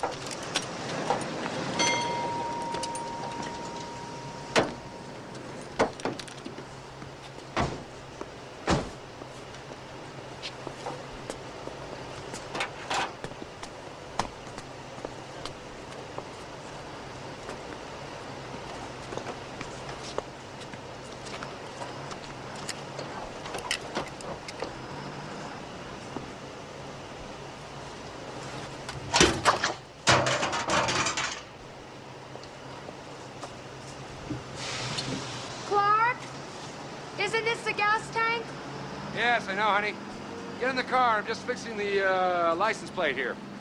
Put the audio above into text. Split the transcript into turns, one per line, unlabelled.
Isn't this the gas tank?
Yes, I know, honey. Get in the car. I'm just fixing the license plate here.